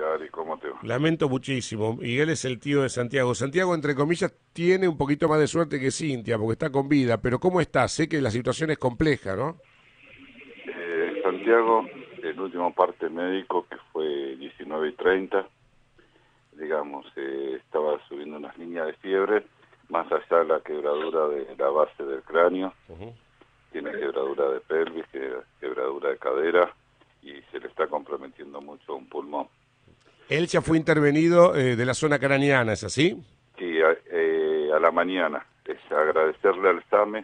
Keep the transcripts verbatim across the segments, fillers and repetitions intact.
Ari, ¿cómo te va? Lamento muchísimo. Miguel es el tío de Santiago. Santiago, entre comillas, tiene un poquito más de suerte que Cintia, porque está con vida. Pero ¿cómo está? Sé que la situación es compleja, ¿no? Eh, Santiago, el último parte médico que fue diecinueve y treinta, digamos, eh, estaba subiendo unas líneas de fiebre, más allá de la quebradura de la base del cráneo, Ujú. tiene quebradura de pelvis, que- quebradura de cadera, y se le está comprometiendo mucho un pulmón. Él ya fue intervenido eh, de la zona craneana, ¿es así? Sí, a, eh, a la mañana, es agradecerle al SAME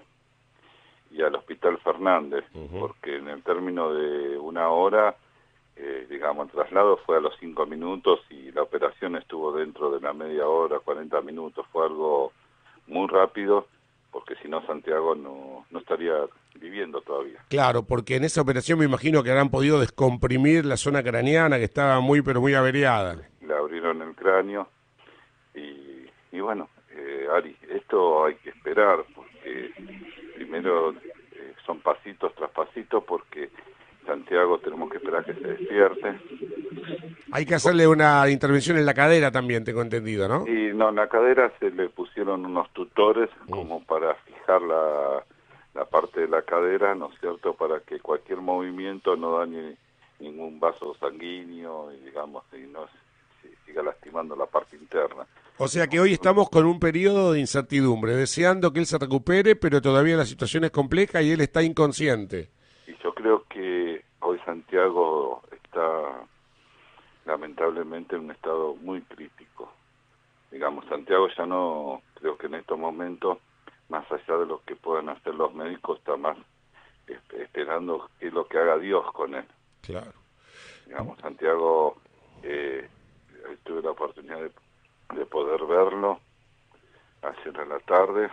y al Hospital Fernández, Ujú. porque en el término de una hora, eh, digamos, el traslado fue a los cinco minutos y la operación estuvo dentro de la media hora, cuarenta minutos, fue algo muy rápido, porque si no Santiago no, no estaría viviendo todavía. Claro, porque en esa operación me imagino que habrán podido descomprimir la zona craneana que estaba muy, pero muy averiada. Le abrieron el cráneo y, y bueno, eh, Ari, esto hay que esperar, porque primero eh, son pasitos tras pasitos, porque Santiago tenemos que esperar que se despierte. Hay que hacerle una intervención en la cadera también, tengo entendido, ¿no? Y no, en la cadera se le pusieron unos tutores Mm. como para fijar la, la parte de la cadera, ¿no es cierto?, para que cualquier movimiento no dañe ningún vaso sanguíneo y digamos, y no se, se siga lastimando la parte interna. O sea que hoy estamos con un periodo de incertidumbre, deseando que él se recupere, pero todavía la situación es compleja y él está inconsciente. Y yo creo que hoy Santiago está lamentablemente en un estado muy crítico. Digamos, Santiago ya no, creo que en estos momentos, más allá de lo que puedan hacer los médicos, está más esp- esperando qué es lo que haga Dios con él. Claro. Digamos, Santiago, eh, tuve la oportunidad de, de poder verlo ayer a la tarde,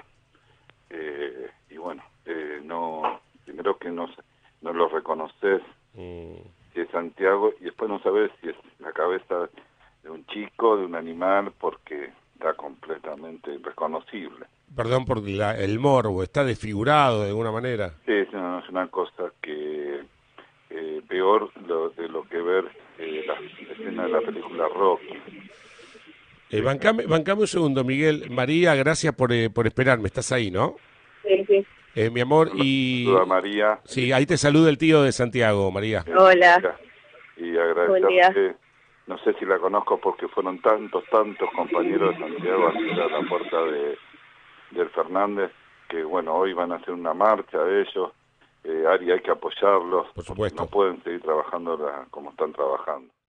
eh, y bueno, eh, no, primero que no, no lo reconoces, Mm. si es Santiago, y después no sabes si es la cabeza de un chico, de un animal, porque está completamente irreconocible. Perdón por la- el morbo, está desfigurado de alguna manera. Sí, es una, es una cosa que eh, peor lo, de lo que ver eh, la escena de la película Rocky. Eh, Eh, bancame, bancame un segundo, Miguel. María, gracias por, eh, por esperarme. Estás ahí, ¿no? Sí, sí. Eh, mi amor, saluda saluda a y... María, Sí, ahí listo. te saluda el tío de Santiago, María. Eh, Hola, mira, y buen día. agradecerle, no sé si la conozco porque fueron tantos, tantos compañeros de Santiago ayer a la puerta de del Fernández, que bueno, hoy van a hacer una marcha de ellos, eh, Ari, hay que apoyarlos, Por porque no supuesto. pueden seguir trabajando la- como están trabajando.